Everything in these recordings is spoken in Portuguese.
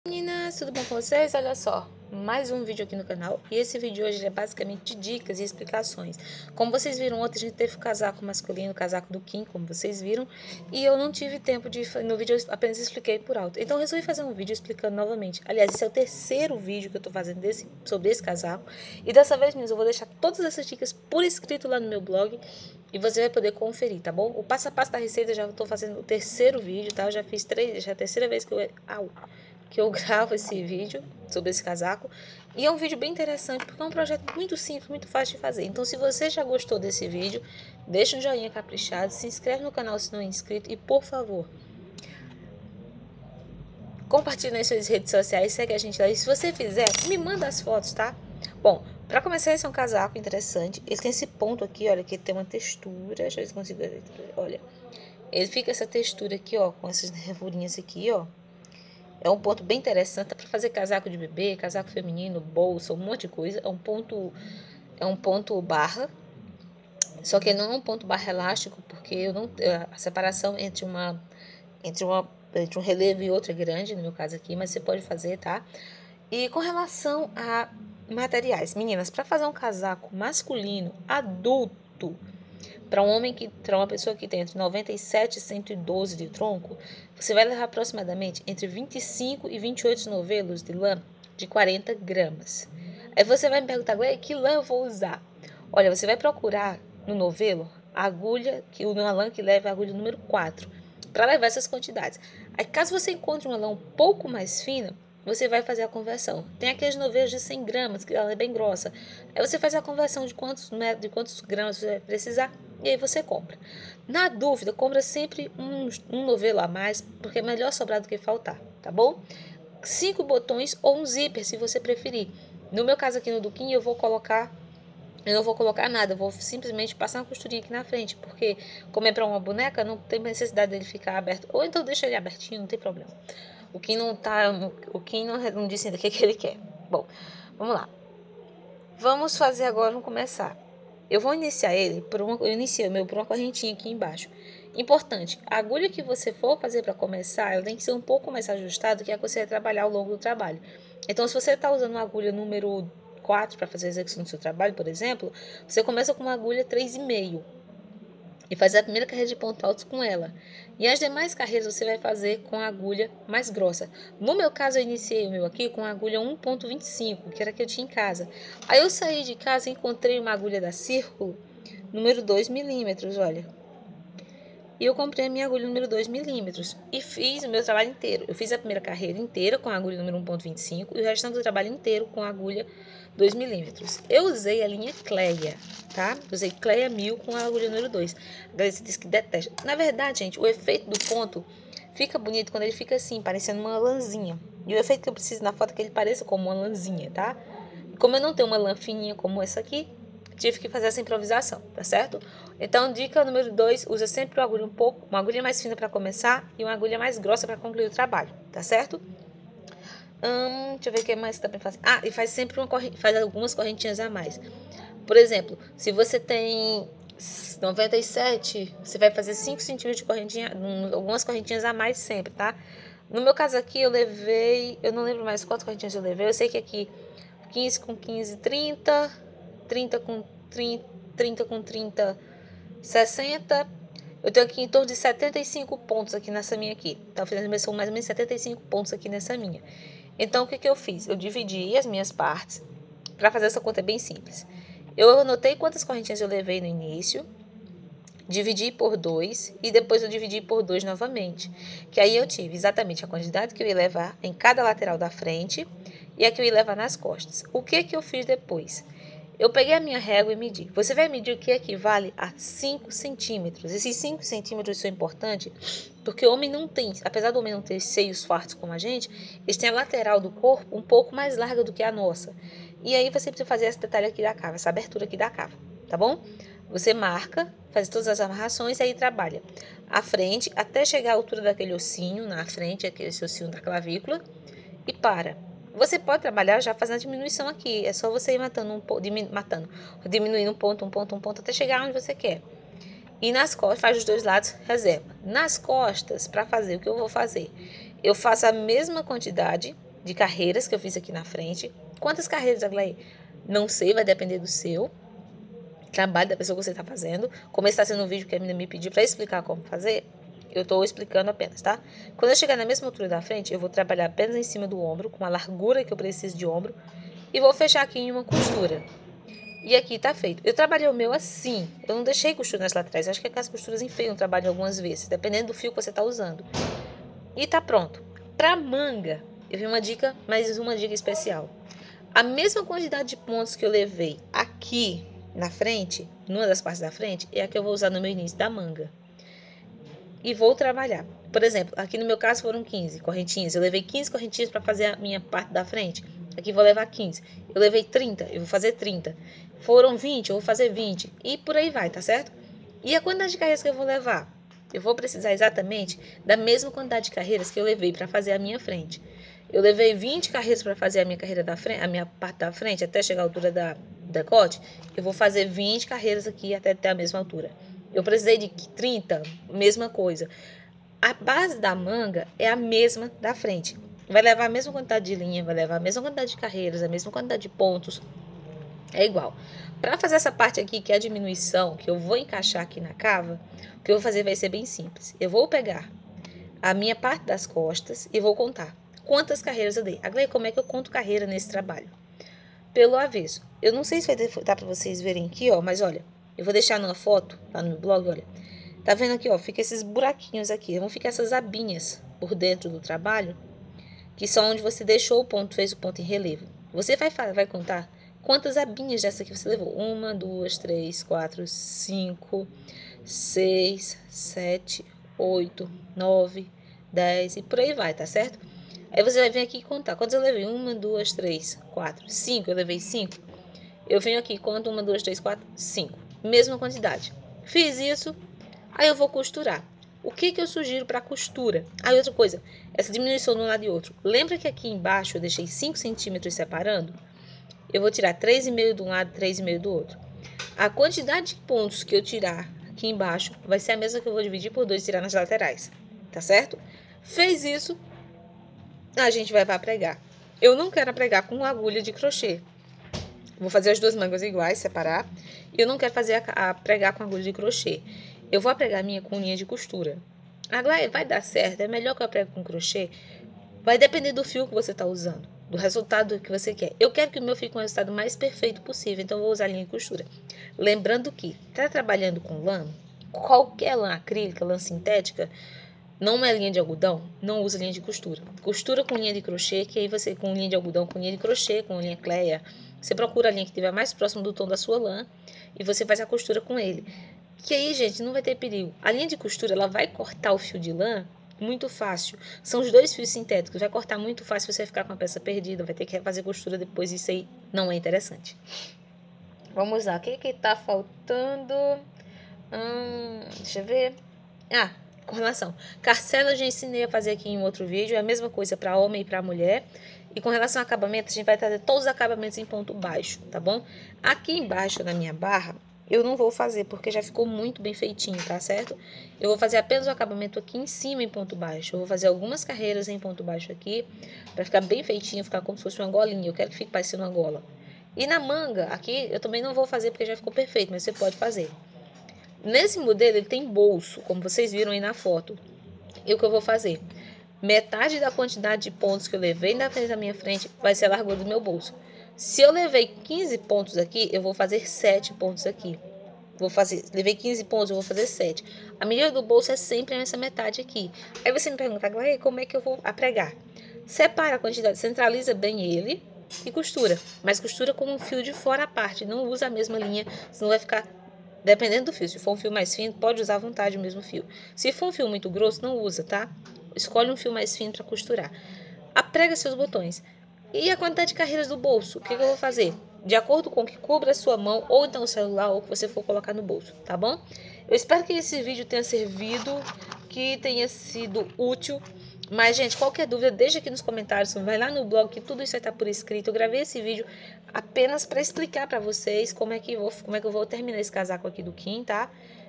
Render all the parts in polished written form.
Meninas, tudo bom com vocês? Olha só, mais um vídeo aqui no canal. E esse vídeo hoje é basicamente de dicas e explicações. Como vocês viram ontem, a gente teve o casaco masculino, o casaco do Kim, como vocês viram. E eu não tive tempo de... No vídeo eu apenas expliquei por alto. Então eu resolvi fazer um vídeo explicando novamente. Aliás, esse é o terceiro vídeo que eu tô fazendo sobre esse casaco. E dessa vez, meninas, eu vou deixar todas essas dicas por escrito lá no meu blog. E você vai poder conferir, tá bom? O passo a passo da receita eu já tô fazendo o terceiro vídeo, tá? Eu já fiz já é a terceira vez que eu gravo esse vídeo sobre esse casaco. E é um vídeo bem interessante, porque é um projeto muito simples, muito fácil de fazer. Então, se você já gostou desse vídeo, deixa um joinha caprichado, se inscreve no canal se não é inscrito e, por favor, compartilhe nas suas redes sociais, segue a gente lá. E se você fizer, me manda as fotos, tá? Bom, para começar, esse é um casaco interessante. Ele tem esse ponto aqui, olha, que tem uma textura. Deixa eu ver se consigo ver. Olha, ele fica essa textura aqui, ó, com essas nervurinhas aqui, ó. É um ponto bem interessante para fazer casaco de bebê, casaco feminino, bolsa, um monte de coisa. É um ponto barra. Só que não é um ponto barra elástico, porque a separação entre um relevo e outro é grande, no meu caso aqui, mas você pode fazer, tá? E com relação a materiais, meninas, para fazer um casaco masculino adulto, para uma pessoa que tem entre 97 e 112 de tronco, você vai levar aproximadamente entre 25 e 28 novelos de lã de 40 gramas. Aí você vai me perguntar, que lã eu vou usar? Olha, você vai procurar no novelo a agulha, uma lã que leva a agulha número 4, para levar essas quantidades. Aí caso você encontre uma lã um pouco mais fina, você vai fazer a conversão. Tem aqueles novelos de 100 gramas, que ela é bem grossa. Aí você faz a conversão de quantos gramas você vai precisar e aí você compra. Na dúvida, compra sempre um novelo a mais, porque é melhor sobrar do que faltar, tá bom? 5 botões ou um zíper, se você preferir. No meu caso aqui no Duquinho, eu não vou colocar nada, eu vou simplesmente passar uma costurinha aqui na frente, porque como é para uma boneca, não tem necessidade dele ficar aberto. Ou então deixa ele abertinho, não tem problema. O Kim não disse ainda o que ele quer. Bom, vamos lá. Vamos fazer agora, vamos começar. Eu vou iniciar eu iniciei o meu por uma correntinha aqui embaixo. Importante, a agulha que você for fazer para começar, ela tem que ser um pouco mais ajustada do que a que você vai trabalhar ao longo do trabalho. Então, se você está usando uma agulha número 4 para fazer a execução do seu trabalho, por exemplo, você começa com uma agulha 3,5 e faz a primeira carreira de ponto alto com ela. E as demais carreiras você vai fazer com a agulha mais grossa. No meu caso, eu iniciei o meu aqui com a agulha 1,25, que era a que eu tinha em casa. Aí eu saí de casa e encontrei uma agulha da Círculo, número 2 milímetros, olha. E eu comprei a minha agulha número 2 milímetros e fiz o meu trabalho inteiro. Eu fiz a primeira carreira inteira com a agulha número 1,25 e o restante do trabalho inteiro com a agulha 2 milímetros. Eu usei a linha Cleia, tá? Usei Cleia 1000 com a agulha número 2. A galera diz que detesta. Na verdade, gente, o efeito do ponto fica bonito quando ele fica assim, parecendo uma lãzinha. E o efeito que eu preciso na foto é que ele pareça como uma lãzinha, tá? Como eu não tenho uma lã fininha como essa aqui, tive que fazer essa improvisação, tá certo? Então, dica número 2, usa sempre uma agulha mais fina para começar e uma agulha mais grossa para concluir o trabalho, tá certo? Deixa eu ver o que mais também faz. E faz sempre faz algumas correntinhas a mais. Por exemplo, se você tem 97, você vai fazer 5 centímetros de correntinha, algumas correntinhas a mais sempre, tá? No meu caso aqui, eu não lembro mais quantas correntinhas eu levei, eu sei que aqui 15 com 15, 30, 30 com 30, 30 com 30, 60. Eu tenho aqui em torno de 75 pontos aqui nessa minha aqui. Tá fazendo são mais ou menos 75 pontos aqui nessa minha. Então, o que eu fiz? Eu dividi as minhas partes. Para fazer essa conta é bem simples. Eu anotei quantas correntinhas eu levei no início, dividi por 2 e depois eu dividi por 2 novamente. Que aí eu tive exatamente a quantidade que eu ia levar em cada lateral da frente e a que eu ia levar nas costas. O que eu fiz depois? Eu peguei a minha régua e medi. Você vai medir o que equivale a 5 centímetros. Esses 5 centímetros são importantes porque o homem não tem, apesar do homem não ter seios fartos como a gente, eles têm a lateral do corpo um pouco mais larga do que a nossa. E aí você precisa fazer esse detalhe aqui da cava, essa abertura aqui da cava, tá bom? Você marca, faz todas as amarrações e aí trabalha a frente até chegar à altura daquele ossinho na frente, aquele ossinho da clavícula e para. Você pode trabalhar já fazendo a diminuição aqui. É só você ir diminuindo um ponto, até chegar onde você quer. E nas costas, faz os dois lados, reserva. Nas costas, para fazer o que eu vou fazer, eu faço a mesma quantidade de carreiras que eu fiz aqui na frente. Quantas carreiras, Aglaé? Não sei, vai depender do seu trabalho, da pessoa que você está fazendo. Como está sendo um vídeo que a menina me pediu para explicar como fazer, eu estou explicando apenas, tá? Quando eu chegar na mesma altura da frente, eu vou trabalhar apenas em cima do ombro, com a largura que eu preciso de ombro, e vou fechar aqui em uma costura. E aqui tá feito. Eu trabalhei o meu assim, eu não deixei costura nas laterais, acho que as costuras enfeiam o trabalho algumas vezes, dependendo do fio que você tá usando. E tá pronto. Pra manga, eu vi uma dica, mas uma dica especial. A mesma quantidade de pontos que eu levei aqui na frente, numa das partes da frente, é a que eu vou usar no meu início da manga. E vou trabalhar. Por exemplo, aqui no meu caso foram 15 correntinhas. Eu levei 15 correntinhas para fazer a minha parte da frente. Aqui vou levar 15. Eu levei 30, eu vou fazer 30. Foram 20, eu vou fazer 20. E por aí vai, tá certo? E a quantidade de carreiras que eu vou levar? Eu vou precisar exatamente da mesma quantidade de carreiras que eu levei para fazer a minha frente. Eu levei 20 carreiras para fazer a minha carreira da frente, a minha parte da frente, até chegar à altura da decote. Eu vou fazer 20 carreiras aqui até ter a mesma altura. Eu precisei de 30, mesma coisa. A base da manga é a mesma da frente. Vai levar a mesma quantidade de linha, vai levar a mesma quantidade de carreiras, a mesma quantidade de pontos. É igual. Para fazer essa parte aqui, que é a diminuição, que eu vou encaixar aqui na cava, o que eu vou fazer vai ser bem simples. Eu vou pegar a minha parte das costas e vou contar quantas carreiras eu dei. Agora, como é que eu conto carreira nesse trabalho? Pelo avesso. Eu não sei se vai dar para vocês verem aqui, ó, mas olha, eu vou deixar numa foto lá no meu blog, olha. Tá vendo aqui, ó, fica esses buraquinhos aqui, vão ficar essas abinhas por dentro do trabalho, que são onde você deixou o ponto, fez o ponto em relevo. Você vai contar quantas abinhas dessa aqui você levou. 1, 2, 3, 4, 5, 6, 7, 8, 9, 10 e por aí vai, tá certo? Aí você vai vir aqui e contar. Quantas eu levei? 1, 2, 3, 4, 5. Eu levei 5. Eu venho aqui e conto 1, 2, 3, 4, 5. Mesma quantidade. Fiz isso, aí eu vou costurar. O que eu sugiro para costura? Aí outra coisa, essa diminuição de um lado e outro. Lembra que aqui embaixo eu deixei 5 centímetros separando? Eu vou tirar 3,5 de um lado, 3,5 do outro. A quantidade de pontos que eu tirar aqui embaixo vai ser a mesma que eu vou dividir por 2 e tirar nas laterais. Tá certo? Fez isso, a gente vai para pregar. Eu não quero pregar com agulha de crochê. Vou fazer as duas mangas iguais, separar. E eu não quero fazer a pregar com agulha de crochê. Eu vou pregar a minha com linha de costura. Agora vai dar certo, é melhor que eu pregue com crochê. Vai depender do fio que você está usando, do resultado que você quer. Eu quero que o meu fique com o resultado mais perfeito possível, então eu vou usar linha de costura. Lembrando que, tá trabalhando com lã, qualquer lã acrílica, lã sintética, não é linha de algodão, não usa linha de costura. Costura com linha de crochê, que aí você, com linha de algodão, com linha de crochê, com linha cleia, você procura a linha que estiver mais próximo do tom da sua lã e você faz a costura com ele. Que aí, gente, não vai ter perigo. A linha de costura, ela vai cortar o fio de lã muito fácil. São os dois fios sintéticos, vai cortar muito fácil você ficar com a peça perdida, vai ter que fazer costura depois, isso aí não é interessante. Vamos lá, o que tá faltando? Deixa eu ver. Com relação, carcela eu já ensinei a fazer aqui em outro vídeo, é a mesma coisa para homem e para mulher. E com relação ao acabamento, a gente vai trazer todos os acabamentos em ponto baixo, tá bom? Aqui embaixo na minha barra, eu não vou fazer, porque já ficou muito bem feitinho, tá certo? Eu vou fazer apenas o acabamento aqui em cima em ponto baixo. Eu vou fazer algumas carreiras em ponto baixo aqui, pra ficar bem feitinho, ficar como se fosse uma golinha. Eu quero que fique parecendo uma gola. E na manga, aqui, eu também não vou fazer, porque já ficou perfeito, mas você pode fazer. Nesse modelo, ele tem bolso, como vocês viram aí na foto. E o que eu vou fazer? Metade da quantidade de pontos que eu levei na frente da minha frente vai ser a largura do meu bolso. Se eu levei 15 pontos aqui, eu vou fazer 7 pontos aqui. Levei 15 pontos, eu vou fazer 7. A medida do bolso é sempre essa metade aqui. Aí você me pergunta, Glória, como é que eu vou pregar? Separa a quantidade, centraliza bem ele e costura. Mas costura com um fio de fora à parte, não usa a mesma linha, senão vai ficar... Dependendo do fio, se for um fio mais fino, pode usar à vontade o mesmo fio. Se for um fio muito grosso, não usa, tá? Escolhe um fio mais fino para costurar. Aprega seus botões. E a quantidade de carreiras do bolso, o que eu vou fazer? De acordo com o que cubra a sua mão, ou então o celular, ou o que você for colocar no bolso, tá bom? Eu espero que esse vídeo tenha servido, que tenha sido útil. Mas, gente, qualquer dúvida, deixa aqui nos comentários, vai lá no blog, que tudo isso vai estar por escrito. Eu gravei esse vídeo apenas para explicar para vocês como é que eu vou terminar esse casaco aqui do Kim, tá?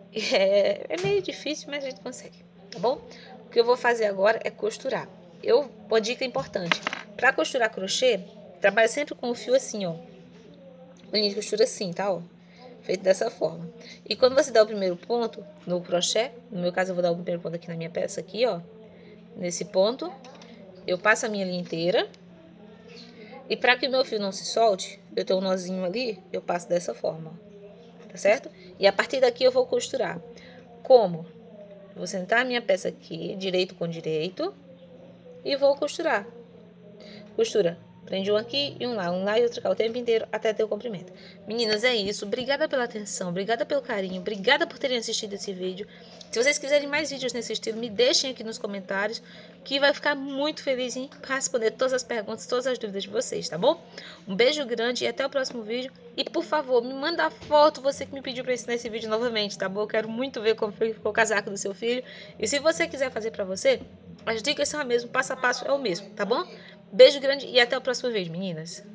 É meio difícil, mas a gente consegue, tá bom? O que eu vou fazer agora é costurar. Uma dica importante, Pra costurar crochê, trabalha sempre com o fio assim, ó. A gente costura assim, tá, ó. Feito dessa forma. E quando você dá o primeiro ponto no crochê, no meu caso eu vou dar o primeiro ponto aqui na minha peça aqui, ó. Nesse ponto, eu passo a minha linha inteira. E para que o meu fio não se solte, eu tenho um nozinho ali, eu passo dessa forma, ó. Tá certo? E a partir daqui eu vou costurar. Como? Vou sentar a minha peça aqui, direito com direito, e vou costurar. Costura. Prende um aqui e um lá e outro cá, o tempo inteiro até ter o comprimento. Meninas, é isso. Obrigada pela atenção, obrigada pelo carinho, obrigada por terem assistido esse vídeo. Se vocês quiserem mais vídeos nesse estilo, me deixem aqui nos comentários, que vai ficar muito feliz em responder todas as perguntas, todas as dúvidas de vocês, tá bom? Um beijo grande e até o próximo vídeo. E, por favor, me manda a foto, você que me pediu para ensinar esse vídeo novamente, tá bom? Eu quero muito ver como ficou o casaco do seu filho. E se você quiser fazer para você, as dicas são as mesmas, passo a passo é o mesmo, tá bom? Beijo grande e até o próximo vídeo, meninas.